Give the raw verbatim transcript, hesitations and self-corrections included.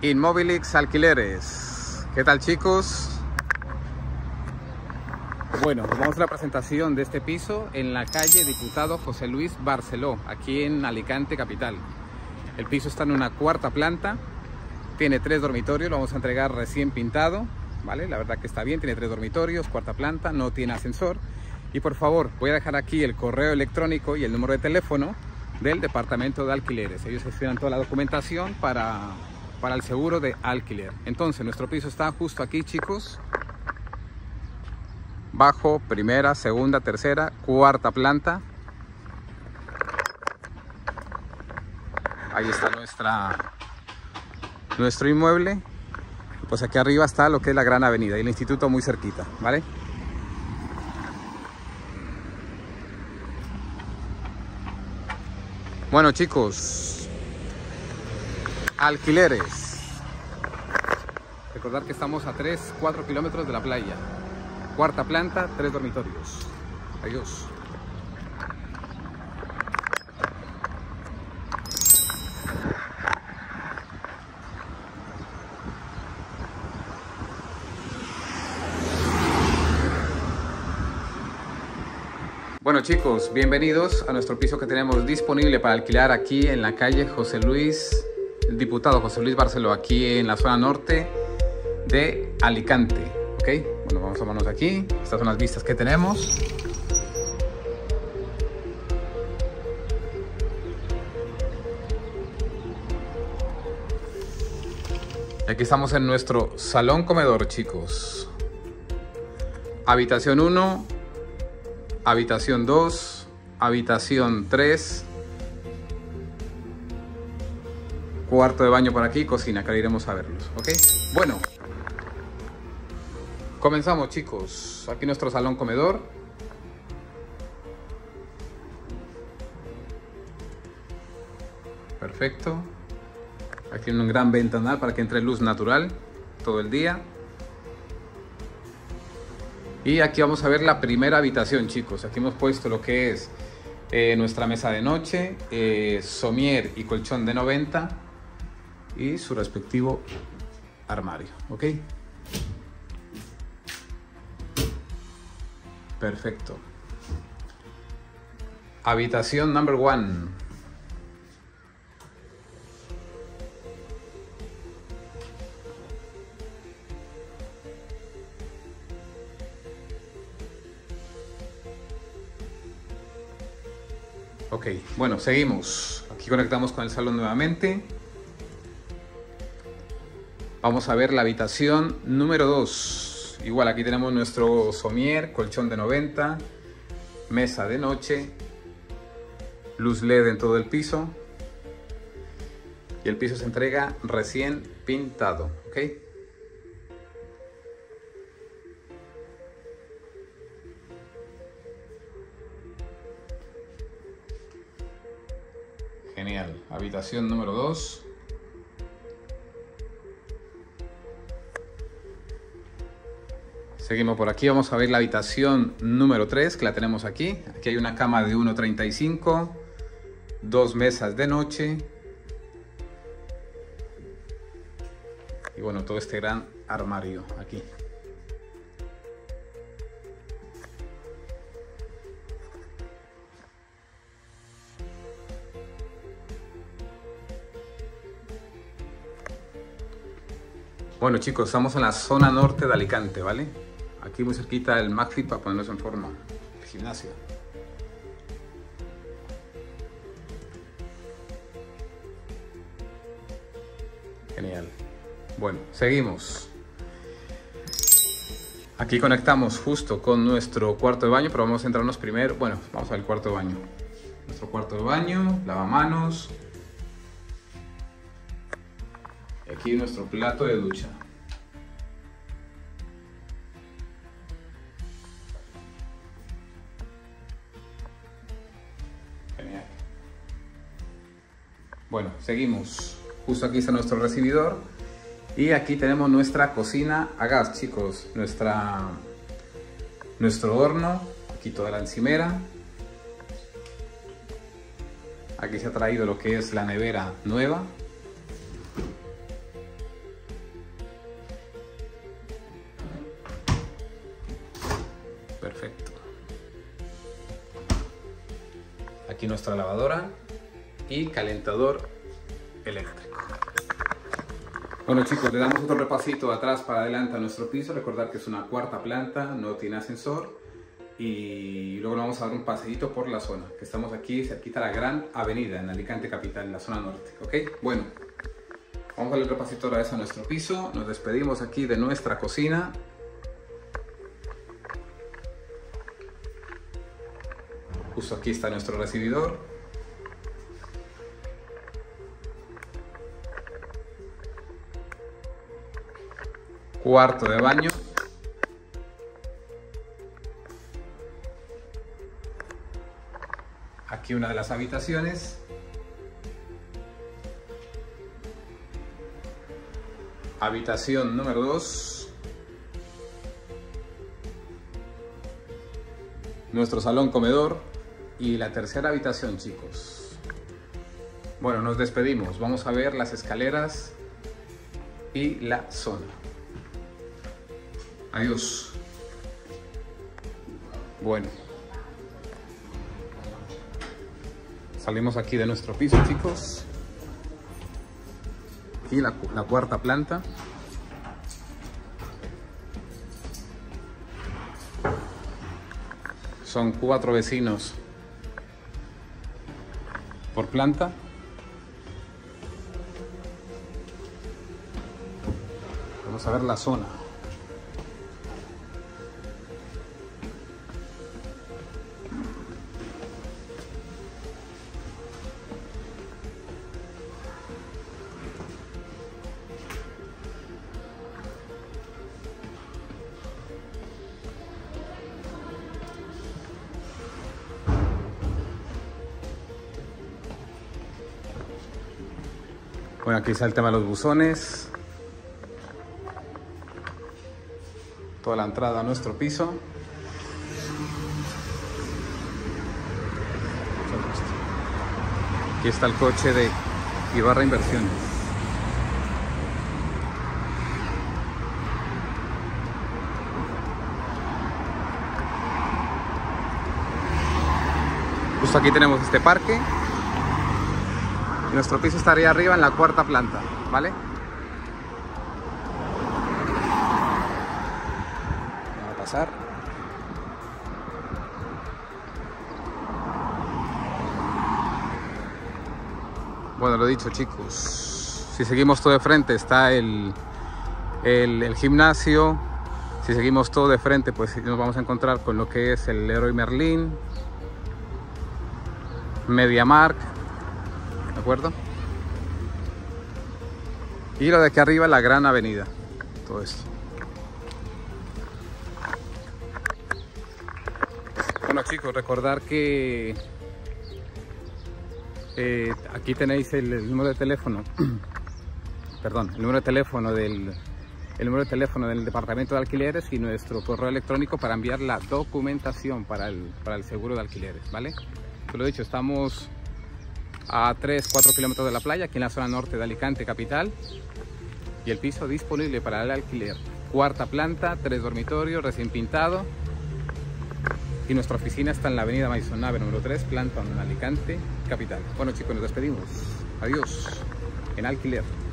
Inmobilix Alquileres. ¿Qué tal, chicos? Bueno, pues vamos a la presentación de este piso en la calle Diputado José Luis Barceló, aquí en Alicante capital. El piso está en una cuarta planta, tiene tres dormitorios, lo vamos a entregar recién pintado, ¿vale? La verdad que está bien, tiene tres dormitorios, cuarta planta, no tiene ascensor. Y por favor, voy a dejar aquí el correo electrónico y el número de teléfono del departamento de alquileres. Ellos gestionan toda la documentación para, para el seguro de alquiler. Entonces, nuestro piso está justo aquí, chicos. Bajo, primera, segunda, tercera, cuarta planta. Ahí está nuestra, nuestro inmueble. Pues aquí arriba está lo que es la gran avenida y el instituto muy cerquita, ¿vale? Bueno, chicos, alquileres. Recordad que estamos a tres, cuatro kilómetros de la playa. Cuarta planta, tres dormitorios. Adiós. Bueno, chicos, bienvenidos a nuestro piso que tenemos disponible para alquilar aquí en la calle José Luis, el Diputado José Luis Barceló, aquí en la zona norte de Alicante, ¿ok? Bueno, vamos a tomarnos aquí. Estas son las vistas que tenemos. Y aquí estamos en nuestro salón comedor, chicos. Habitación uno. Habitación dos, habitación tres, cuarto de baño por aquí, cocina, que ahora iremos a verlos, ¿ok? Bueno, comenzamos, chicos. Aquí nuestro salón comedor. Perfecto. Aquí un gran ventanal para que entre luz natural todo el día. Y aquí vamos a ver la primera habitación, chicos. Aquí hemos puesto lo que es eh, nuestra mesa de noche, eh, somier y colchón de noventa y su respectivo armario, ¿ok? Perfecto. Habitación number one. Ok, bueno, seguimos. Aquí conectamos con el salón nuevamente. Vamos a ver la habitación número dos. Igual aquí tenemos nuestro somier, colchón de noventa, mesa de noche, luz L E D en todo el piso. Y el piso se entrega recién pintado, ¿ok? Genial. Habitación número dos. Seguimos por aquí. Vamos a ver la habitación número tres, que la tenemos aquí. Aquí hay una cama de uno treinta y cinco, dos mesas de noche. Y bueno, todo este gran armario aquí. Bueno, chicos, estamos en la zona norte de Alicante, ¿vale? Aquí muy cerquita del McFit para ponernos en forma. El gimnasio. Genial. Bueno, seguimos. Aquí conectamos justo con nuestro cuarto de baño, pero vamos a centrarnos primero. Bueno, vamos al cuarto de baño. Nuestro cuarto de baño, lavamanos. Y aquí nuestro plato de ducha. Genial. Bueno, seguimos. Justo aquí está nuestro recibidor. Y aquí tenemos nuestra cocina a gas, chicos. Nuestra, nuestro horno. Aquí toda la encimera. Aquí se ha traído lo que es la nevera nueva. Aquí nuestra lavadora y calentador eléctrico. Bueno chicos, le damos otro repasito atrás para adelante a nuestro piso. Recordar que es una cuarta planta, no tiene ascensor. Y luego vamos a dar un paseíto por la zona, que estamos aquí cerquita de la gran avenida en Alicante capital, en la zona norte. ¿Ok? Bueno, vamos a darle el repasito otra vez a nuestro piso. Nos despedimos aquí de nuestra cocina. Justo aquí está nuestro recibidor. Cuarto de baño. Aquí una de las habitaciones. Habitación número dos. Nuestro salón comedor. Y la tercera habitación, chicos. Bueno, nos despedimos. Vamos a ver las escaleras y la zona. Adiós. Bueno. Salimos aquí de nuestro piso, chicos. Y la, la cuarta planta. Son cuatro vecinos por planta. Vamos a ver la zona. Bueno, aquí está el tema de los buzones. Toda la entrada a nuestro piso. Aquí está el coche de Ibarra Inversiones. Justo aquí tenemos este parque. Nuestro piso estaría arriba en la cuarta planta, ¿vale? Vamos a pasar. Bueno, lo dicho, chicos. Si seguimos todo de frente está el, el, el gimnasio. Si seguimos todo de frente, pues nos vamos a encontrar con lo que es el Leroy Merlin, MediaMarkt. ¿De acuerdo? Y lo de aquí arriba, la gran avenida. Todo esto. Bueno chicos, recordar que eh, aquí tenéis el, el número de teléfono. Perdón, el número de teléfono del el número de teléfono del departamento de alquileres y nuestro correo electrónico para enviar la documentación para el, para el seguro de alquileres, ¿vale? Como lo he dicho, estamos a tres cuatro kilómetros de la playa, aquí en la zona norte de Alicante capital, y el piso disponible para el alquiler. Cuarta planta, tres dormitorios, recién pintado, y nuestra oficina está en la avenida Maisonave número tres, planta en Alicante capital. Bueno chicos, nos despedimos. Adiós en alquiler.